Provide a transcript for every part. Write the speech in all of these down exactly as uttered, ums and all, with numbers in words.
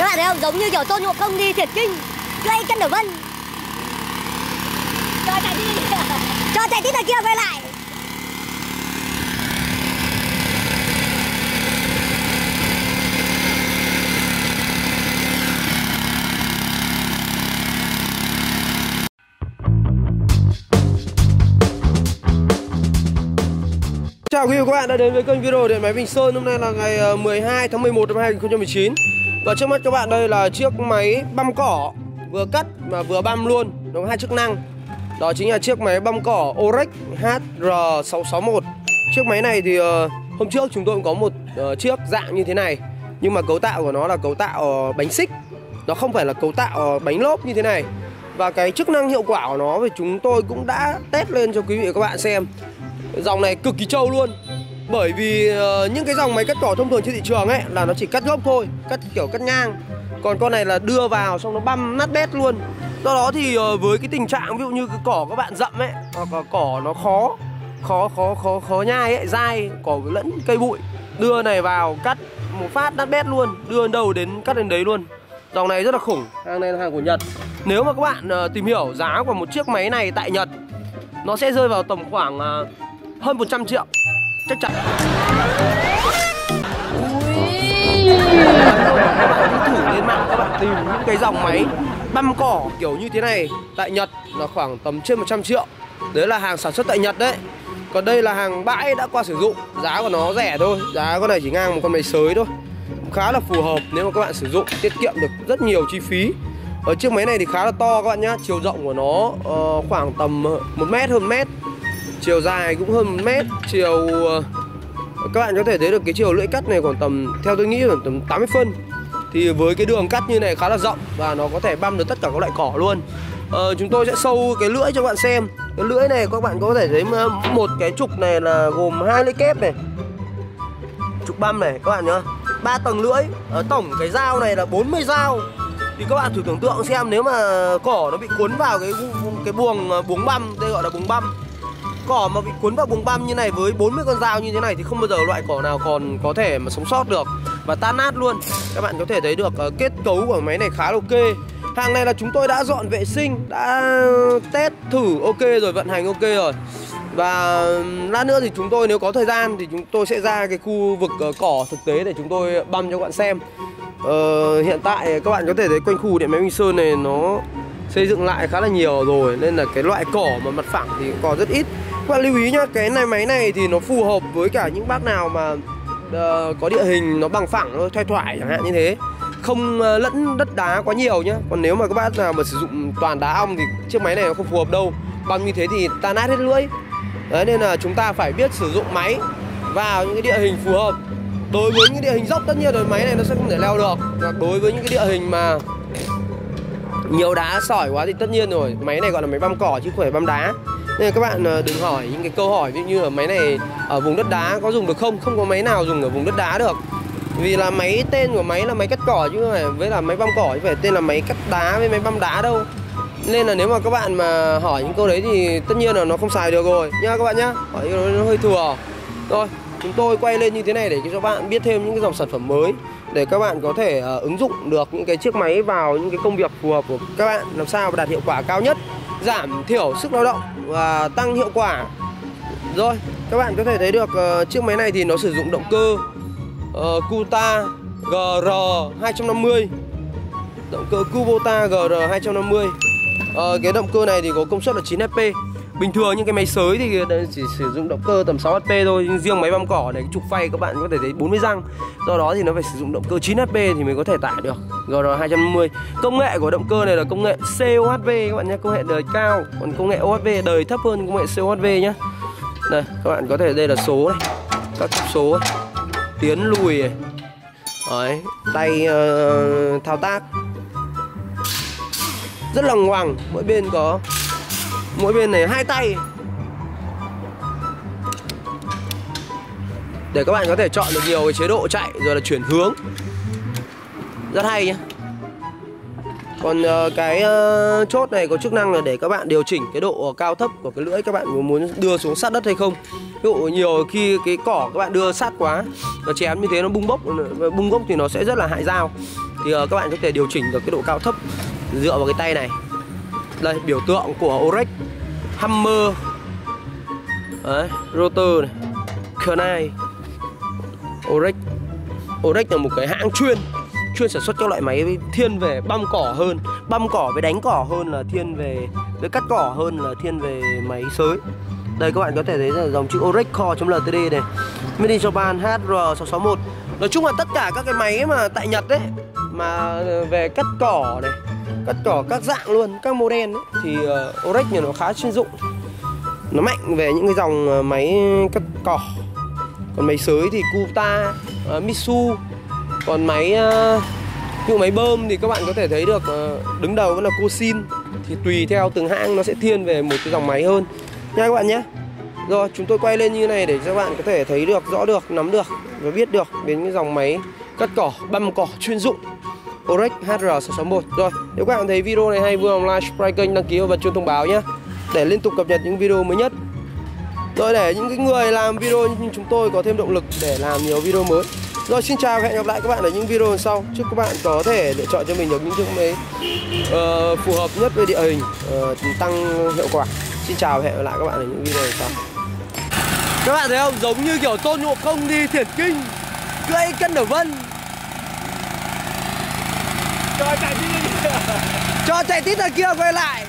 Các bạn thấy không? Giống như kiểu Tôn Ngộ Không đi thiệt kinh gây cân Tử Vân. Cho chạy đi. Cho chạy tí đằng kia quay lại. Chào quý vị và các bạn đã đến với kênh video Điện Máy Bình Sơn. Hôm nay là ngày mười hai tháng mười một năm hai nghìn không trăm mười chín. Và trước mắt các bạn đây là chiếc máy băm cỏ vừa cắt mà vừa băm luôn, nó có hai chức năng. Đó chính là chiếc máy băm cỏ Orex H R sáu sáu một. Chiếc máy này thì uh, hôm trước chúng tôi cũng có một uh, chiếc dạng như thế này, nhưng mà cấu tạo của nó là cấu tạo uh, bánh xích, nó không phải là cấu tạo uh, bánh lốp như thế này. Và cái chức năng hiệu quả của nó thì chúng tôi cũng đã test lên cho quý vị và các bạn xem. Dòng này cực kỳ trâu luôn. Bởi vì uh, những cái dòng máy cắt cỏ thông thường trên thị trường ấy là nó chỉ cắt gốc thôi, cắt kiểu cắt ngang. Còn con này là đưa vào xong nó băm nát bét luôn. Do đó thì uh, với cái tình trạng ví dụ như cái cỏ các bạn rậm ấy, hoặc là cỏ nó khó Khó khó khó khó nhai ấy, dai, cỏ lẫn cây bụi, đưa này vào cắt một phát nát bét luôn, đưa đến đâu đến cắt đến đấy luôn. Dòng này rất là khủng, hàng này là hàng của Nhật. Nếu mà các bạn uh, tìm hiểu giá của một chiếc máy này tại Nhật, nó sẽ rơi vào tầm khoảng uh, hơn một trăm triệu chắc chắn. Các bạn đi thử lên mạng, các bạn tìm những cái dòng máy băm cỏ kiểu như thế này tại Nhật là khoảng tầm trên một trăm triệu. Đấy là hàng sản xuất tại Nhật đấy. Còn đây là hàng bãi đã qua sử dụng, giá của nó rẻ thôi, giá con này chỉ ngang một con máy sới thôi, khá là phù hợp nếu mà các bạn sử dụng, tiết kiệm được rất nhiều chi phí. Ở chiếc máy này thì khá là to các bạn nhá, chiều rộng của nó uh, khoảng tầm một mét, hơn một mét, chiều dài cũng hơn một mét, chiều uh, các bạn có thể thấy được cái chiều lưỡi cắt này khoảng tầm, theo tôi nghĩ là tầm tám mươi phân. Thì với cái đường cắt như này khá là rộng và nó có thể băm được tất cả các loại cỏ luôn. Ờ, chúng tôi sẽ sâu cái lưỡi cho các bạn xem. Cái lưỡi này các bạn có thể thấy một cái trục này là gồm hai lưỡi kép này, trục băm này các bạn nhá, ba tầng lưỡi. Ở tổng cái dao này là bốn mươi dao. Thì các bạn thử tưởng tượng xem, nếu mà cỏ nó bị cuốn vào cái cái buồng buồng băm, đây gọi là buồng băm, cỏ mà bị cuốn vào buồng băm như này với bốn mươi con dao như thế này thì không bao giờ loại cỏ nào còn có thể mà sống sót được và tan nát luôn. Các bạn có thể thấy được uh, kết cấu của máy này khá là ok. Hàng này là chúng tôi đã dọn vệ sinh, đã test thử ok rồi, vận hành ok rồi. Và lát nữa thì chúng tôi nếu có thời gian thì chúng tôi sẽ ra cái khu vực uh, cỏ thực tế để chúng tôi băm cho các bạn xem. uh, Hiện tại các bạn có thể thấy quanh khu Điện Máy Bình Sơn này nó xây dựng lại khá là nhiều rồi, nên là cái loại cỏ mà mặt phẳng thì còn rất ít. Các bạn lưu ý nhá, cái này máy này thì nó phù hợp với cả những bác nào mà uh, có địa hình nó bằng phẳng thôi, thoai thoải chẳng hạn như thế, không uh, lẫn đất đá quá nhiều nhá. Còn nếu mà các bác nào mà sử dụng toàn đá ong thì chiếc máy này nó không phù hợp đâu, băm như thế thì tan nát hết lưỡi. Đấy, nên là chúng ta phải biết sử dụng máy vào những cái địa hình phù hợp. Đối với những địa hình dốc tất nhiên rồi máy này nó sẽ không thể leo được. Và đối với những cái địa hình mà nhiều đá sỏi quá thì tất nhiên rồi, máy này gọi là máy băm cỏ chứ không phải băm đá. Nên là các bạn đừng hỏi những cái câu hỏi ví dụ như là máy này ở vùng đất đá có dùng được không. Không có máy nào dùng ở vùng đất đá được. Vì là máy, tên của máy là máy cắt cỏ chứ không phải với là máy băm cỏ, chứ phải tên là máy cắt đá với máy băm đá đâu. Nên là nếu mà các bạn mà hỏi những câu đấy thì tất nhiên là nó không xài được rồi nha các bạn nhá. Hỏi nó hơi thừa. Rồi, chúng tôi quay lên như thế này để cho các bạn biết thêm những cái dòng sản phẩm mới, để các bạn có thể uh, ứng dụng được những cái chiếc máy vào những cái công việc phù hợp của các bạn, làm sao đạt hiệu quả cao nhất, giảm thiểu sức lao động và tăng hiệu quả. Rồi, các bạn có thể thấy được uh, chiếc máy này thì nó sử dụng động cơ uh, Kubota G R hai trăm năm mươi, động cơ Kubota G R hai trăm năm mươi. uh, Cái động cơ này thì có công suất là chín H P. Bình thường những cái máy sới thì chỉ sử dụng động cơ tầm sáu H P thôi, nhưng riêng máy băm cỏ này, cái trục phay các bạn có thể thấy bốn mươi răng. Do đó thì nó phải sử dụng động cơ chín H P thì mới có thể tải được G R hai trăm năm mươi. Công nghệ của động cơ này là công nghệ C O H V các bạn nhé, công nghệ đời cao. Còn công nghệ O H V đời thấp hơn công nghệ C O H V nhé. Đây, các bạn có thể đây là số này, các số này, tiến lùi này. Đấy, tay uh, thao tác rất là ngoằng, mỗi bên có mỗi bên này hai tay để các bạn có thể chọn được nhiều cái chế độ chạy rồi là chuyển hướng, rất hay nhé. Còn uh, cái uh, chốt này có chức năng là để các bạn điều chỉnh cái độ cao thấp của cái lưỡi, các bạn muốn đưa xuống sát đất hay không. Ví dụ nhiều khi cái cỏ các bạn đưa sát quá, nó chém như thế nó bung bốc, bung bốc thì nó sẽ rất là hại dao. thì uh, các bạn có thể điều chỉnh được cái độ cao thấp dựa vào cái tay này. Đây, biểu tượng của Orex, Hammer, đấy, rotor này, Knight. Orex Orex là một cái hãng chuyên chuyên sản xuất các loại máy thiên về băm cỏ hơn, băm cỏ với đánh cỏ hơn là thiên về với cắt cỏ hơn là thiên về máy xới. Đây các bạn có thể thấy là dòng chữ Orex Core.ltd này, Made in Japan H R sáu sáu một. Nói chung là tất cả các cái máy mà tại Nhật đấy mà về cắt cỏ này, cắt cỏ các dạng luôn, các model ấy, thì uh, Orex thì nó khá chuyên dụng. Nó mạnh về những cái dòng máy cắt cỏ. Còn máy xới thì Kuta, uh, Mitsu. Còn máy uh, như máy bơm thì các bạn có thể thấy được uh, đứng đầu vẫn là Kosin. Thì tùy theo từng hãng nó sẽ thiên về một cái dòng máy hơn nha các bạn nhé. Rồi chúng tôi quay lên như này để cho các bạn có thể thấy được, rõ được, nắm được và biết được đến cái dòng máy cắt cỏ, băm cỏ chuyên dụng Orex H R sáu sáu một. Rồi nếu các bạn thấy video này hay, vui lòng like, subscribe kênh, đăng ký và bật chuông thông báo nhé, để liên tục cập nhật những video mới nhất. Rồi để những cái người làm video như chúng tôi có thêm động lực để làm nhiều video mới. Rồi xin chào và hẹn gặp lại các bạn ở những video lần sau. Chúc các bạn có thể lựa chọn cho mình được những chiếc máy uh, phù hợp nhất với địa hình, uh, tăng hiệu quả. Xin chào và hẹn gặp lại các bạn ở những video lần sau. Các bạn thấy không? Giống như kiểu Tôn Ngộ Không đi Thiền Kinh, cưỡi Cân Đở Vân. Cho chạy tít Cho chạy tít ra kia quay lại.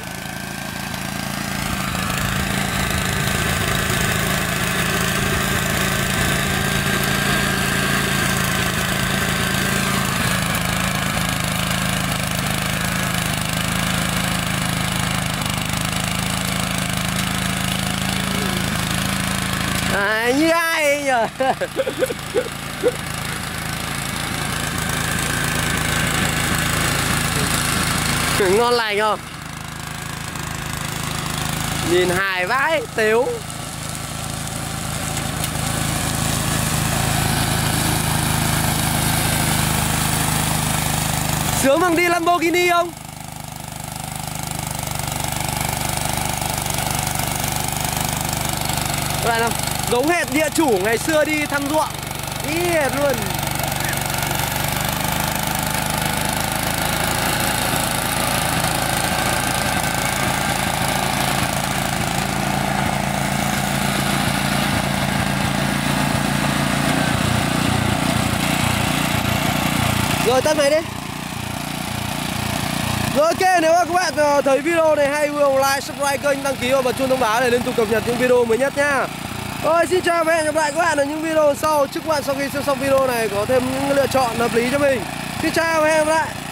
À, như ai nhờ. Ngon lành không? Nhìn hài vãi, tếu. Sướng bằng đi Lamborghini không? Các bạn không? Giống hệt địa chủ ngày xưa đi thăm ruộng. Ý hệt luôn. Rồi tắt này đi. Rồi ok, nếu mà các bạn thấy video này hay, vui lòng like, subscribe kênh, đăng ký và bật chuông thông báo để liên tục cập nhật những video mới nhất nha. Rồi xin chào và hẹn gặp lại các bạn ở những video sau. Chúc các bạn sau khi xem xong video này có thêm những lựa chọn hợp lý cho mình. Xin chào và hẹn gặp lại.